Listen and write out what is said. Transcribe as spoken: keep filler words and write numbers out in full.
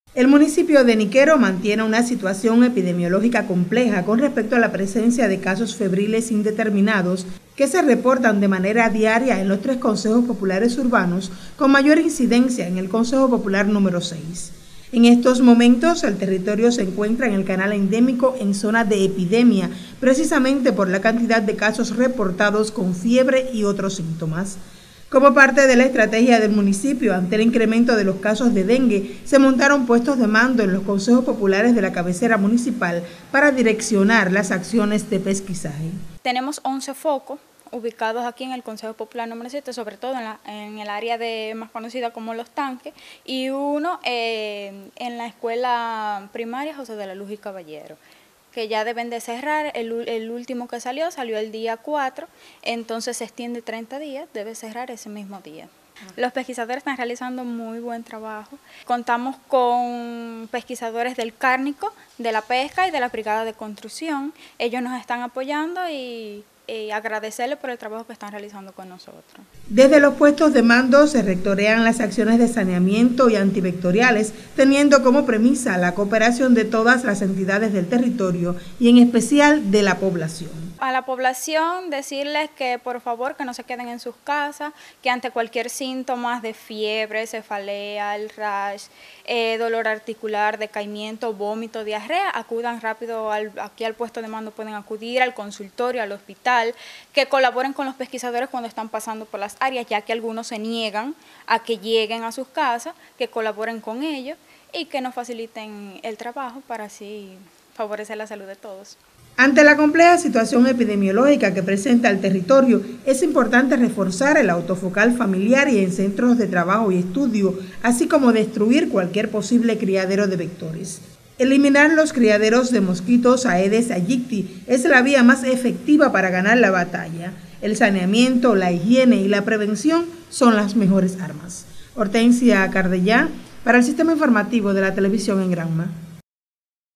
El municipio de Niquero mantiene una situación epidemiológica compleja con respecto a la presencia de casos febriles indeterminados que se reportan de manera diaria en los tres consejos populares urbanos, con mayor incidencia en el Consejo Popular número seis. En estos momentos, el territorio se encuentra en el canal endémico en zona de epidemia, precisamente por la cantidad de casos reportados con fiebre y otros síntomas. Como parte de la estrategia del municipio ante el incremento de los casos de dengue, se montaron puestos de mando en los consejos populares de la cabecera municipal para direccionar las acciones de pesquisaje. Tenemos once focos ubicados aquí en el Consejo Popular número siete, sobre todo en, la, en el área de, más conocida como Los Tanques, y uno eh, en la escuela primaria José de la Luz y Caballero, que ya deben de cerrar. El, el último que salió, salió el día cuatro, entonces se extiende treinta días, debe cerrar ese mismo día. Los pesquisadores están realizando muy buen trabajo. Contamos con pesquisadores del cárnico, de la pesca y de la brigada de construcción. Ellos nos están apoyando y, y agradecerles por el trabajo que están realizando con nosotros. Desde los puestos de mando se rectorean las acciones de saneamiento y antivectoriales, teniendo como premisa la cooperación de todas las entidades del territorio y en especial de la población. A la población decirles que por favor que no se queden en sus casas, que ante cualquier síntoma de fiebre, cefalea, el rash, eh, dolor articular, decaimiento, vómito, diarrea, acudan rápido al, aquí al puesto de mando, pueden acudir al consultorio, al hospital, que colaboren con los pesquisadores cuando están pasando por las áreas, ya que algunos se niegan a que lleguen a sus casas, que colaboren con ellos y que nos faciliten el trabajo para así favorecer la salud de todos. Ante la compleja situación epidemiológica que presenta el territorio, es importante reforzar el autofocal familiar y en centros de trabajo y estudio, así como destruir cualquier posible criadero de vectores. Eliminar los criaderos de mosquitos Aedes aegypti es la vía más efectiva para ganar la batalla. El saneamiento, la higiene y la prevención son las mejores armas. Hortensia Cardellá, para el Sistema Informativo de la Televisión en Granma.